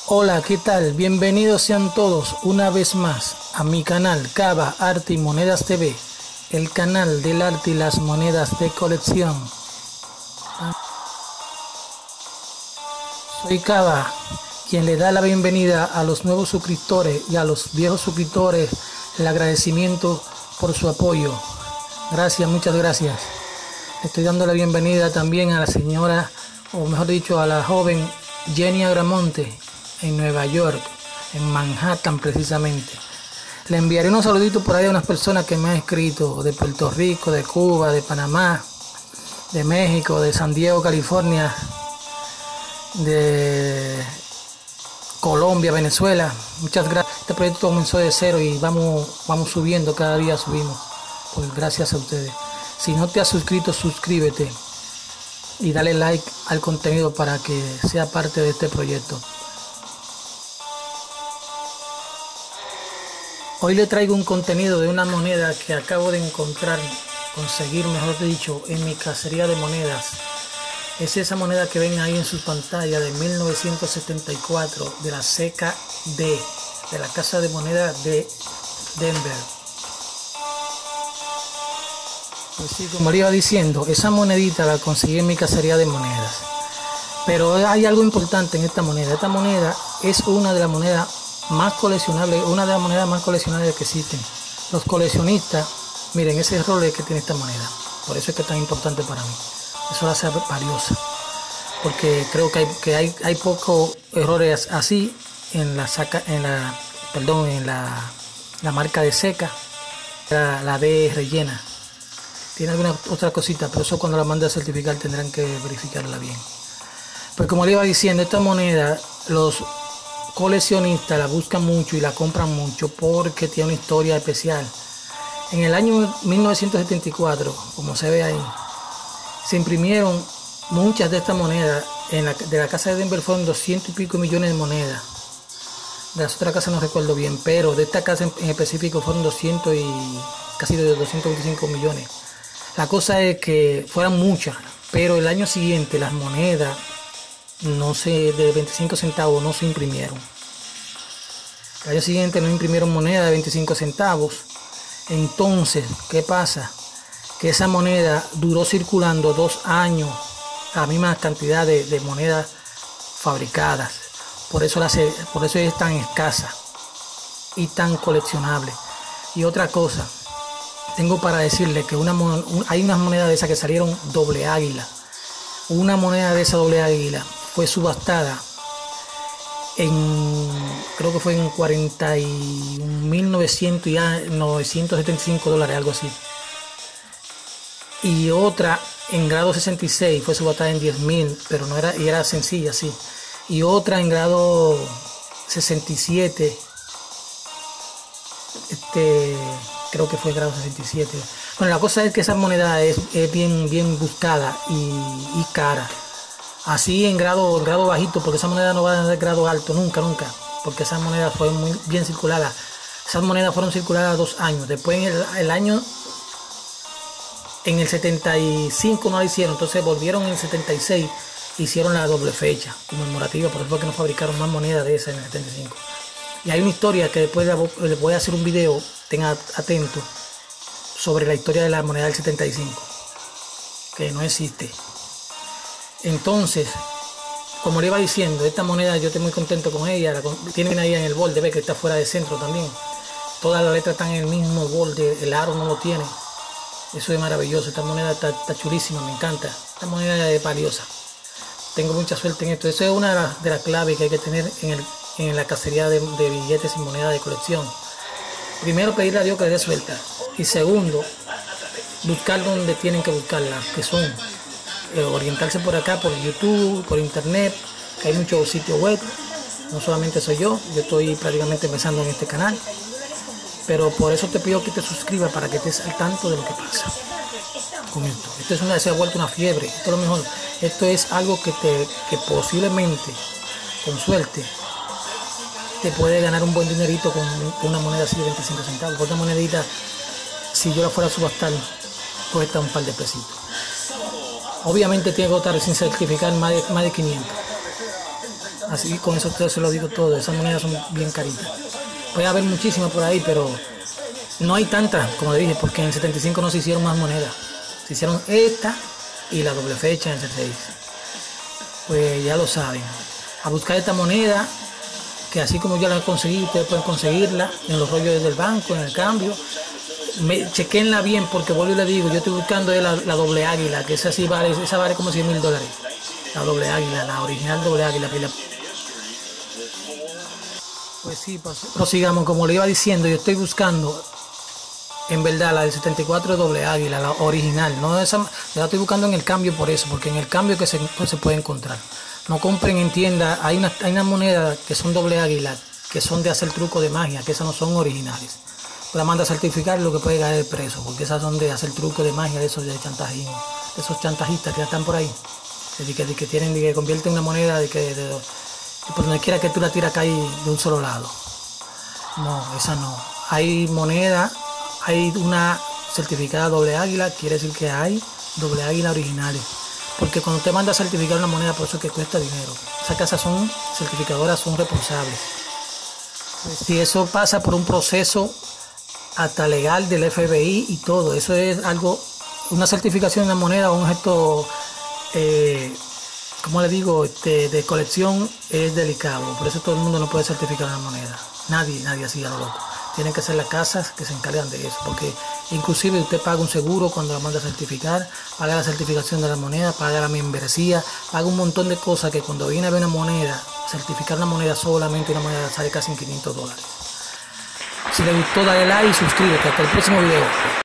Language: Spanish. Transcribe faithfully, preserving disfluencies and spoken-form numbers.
Hola, ¿qué tal? Bienvenidos sean todos una vez más a mi canal Cava Arte y Monedas T V, el canal del arte y las monedas de colección. Soy Cava, quien le da la bienvenida a los nuevos suscriptores y a los viejos suscriptores el agradecimiento por su apoyo. Gracias, muchas gracias. Estoy dando la bienvenida también a la señora, o mejor dicho, a la joven Jenny Agramonte, en Nueva York, en Manhattan precisamente. Le enviaré unos saluditos por ahí a unas personas que me han escrito de Puerto Rico, de Cuba, de Panamá, de México, de San Diego, California, de Colombia, Venezuela. Muchas gracias. Este proyecto comenzó de cero y vamos, vamos subiendo, cada día subimos. Pues gracias a ustedes. Si no te has suscrito, suscríbete y dale like al contenido para que sea parte de este proyecto. Hoy le traigo un contenido de una moneda que acabo de encontrar, conseguir mejor dicho, en mi cacería de monedas. Es esa moneda que ven ahí en su pantalla de mil novecientos setenta y cuatro de la C K D, de la Casa de Moneda de Denver. Pues sí, como le iba diciendo, esa monedita la conseguí en mi cacería de monedas. Pero hay algo importante en esta moneda. Esta moneda es una de las monedas más coleccionables, una de las monedas más coleccionables que existen. Los coleccionistas, miren ese Rolex que tiene esta moneda. Por eso es que es tan importante para mí. Eso la hace valiosa. Porque creo que hay, que hay, hay pocos errores así en la saca, en la, perdón, en la, la marca de seca, la, la D rellena. Tiene alguna otra cosita, pero eso cuando la mande a certificar tendrán que verificarla bien. Pues como le iba diciendo, esta moneda los coleccionistas la buscan mucho y la compran mucho porque tiene una historia especial. En el año mil novecientos setenta y cuatro, como se ve ahí, se imprimieron muchas de estas monedas. En la, de la casa de Denver fueron doscientos y pico millones de monedas. De las otras casas no recuerdo bien, pero de esta casa en, en específico fueron doscientos y casi de doscientos veinticinco millones. La cosa es que fueran muchas, pero el año siguiente las monedas no se, de veinticinco centavos no se imprimieron. El año siguiente no imprimieron moneda de veinticinco centavos. Entonces, ¿qué pasa? Que esa moneda duró circulando dos años, la misma cantidad de, de monedas fabricadas. Por eso, la, por eso es tan escasa y tan coleccionable. Y otra cosa, tengo para decirle que una, un, hay unas monedas de esas que salieron doble águila. Una moneda de esa doble águila fue subastada en, creo que fue en cuarenta y mil novecientos setenta y cinco dólares, algo así. Y otra en grado sesenta y seis fue subastada en diez mil, pero no era, y era sencilla, sí. Y otra en grado sesenta y siete, este, creo que fue grado sesenta y siete. Bueno, la cosa es que esa moneda es, es bien, bien buscada y, y cara. Así en grado, en grado bajito, porque esa moneda no va a tener grado alto, nunca, nunca. Porque esas monedas fueron muy bien circuladas. Esas monedas fueron circuladas dos años. Después en el, el año, en el setenta y cinco no la hicieron. Entonces volvieron en el setenta y seis, hicieron la doble fecha conmemorativa. Por eso fue que no fabricaron más monedas de esas en el setenta y cinco. Y hay una historia que después les voy a hacer un video, tengan atento, sobre la historia de la moneda del setenta y cinco, que no existe. Entonces, como le iba diciendo, esta moneda yo estoy muy contento con ella. La, tienen ahí en el borde, ve que está fuera de centro también. Todas las letras están en el mismo borde, el aro no lo tiene. Eso es maravilloso, esta moneda está, está chulísima, me encanta. Esta moneda es valiosa. Tengo mucha suerte en esto. Eso es una de las, de las claves que hay que tener en, el, en la cacería de, de billetes y monedas de colección. Primero, pedirle a Dios que le dé suelta. Y segundo, buscar donde tienen que buscarla, que son eh, orientarse por acá, por YouTube, por internet, que hay muchos sitios web. No solamente soy yo, yo estoy prácticamente empezando en este canal. Pero por eso te pido que te suscribas para que estés al tanto de lo que pasa con esto. Esto es una, se ha vuelto una fiebre, esto es lo mejor. Esto es algo que, te, que posiblemente, con suerte, te puede ganar un buen dinerito con, con una moneda así de veinticinco centavos. Porque esta monedita, si yo la fuera a subastar, cuesta un par de pesitos. Obviamente tiene que estar sin certificar más de, más de quinientos. Así con eso usted se lo digo todo, esas monedas son bien caritas. Puede haber muchísimas por ahí, pero no hay tantas, como le dije, porque en el setenta y cinco no se hicieron más monedas. Se hicieron esta y la doble fecha en el setenta y seis. Pues ya lo saben. A buscar esta moneda, que así como yo la conseguí, ustedes pueden conseguirla en los rollos del banco, en el cambio. Me, chequenla bien, porque vuelvo y le digo, yo estoy buscando la, la doble águila, que esa sí vale, esa vale como cien mil dólares. La doble águila, la original doble águila. Pues sí, pues, prosigamos, como le iba diciendo, yo estoy buscando, en verdad, la del setenta y cuatro doble águila, la original. No esa, yo la estoy buscando en el cambio por eso, porque en el cambio que se, pues, se puede encontrar. No compren en tienda, hay unas hay una monedas que son doble águila, que son de hacer truco de magia, que esas no son originales. La manda a certificar lo que puede caer preso, porque esas son de hacer truco de magia, de esos de chantajismo, de esos chantajistas que ya están por ahí, de que, de que tienen, de que convierten una moneda de que de, de, de por donde quiera que tú la tiras cae de un solo lado. No, esa no. Hay moneda, hay una certificada doble águila, quiere decir que hay doble águila originales. Porque cuando usted manda a certificar una moneda, por eso es que cuesta dinero. Esas casas son certificadoras, son responsables. Si eso pasa por un proceso hasta legal del F B I y todo, eso es algo, una certificación de una moneda o un objeto, eh, como le digo, este, de colección es delicado. Por eso todo el mundo no puede certificar una moneda. Nadie, nadie así a lo loco. Tienen que ser las casas que se encargan de eso, porque inclusive usted paga un seguro cuando la manda a certificar, paga la certificación de la moneda, paga la membresía, paga un montón de cosas que cuando viene a ver una moneda, certificar una moneda solamente una moneda sale casi en quinientos dólares. Si le gustó, dale like y suscríbete. Hasta el próximo video.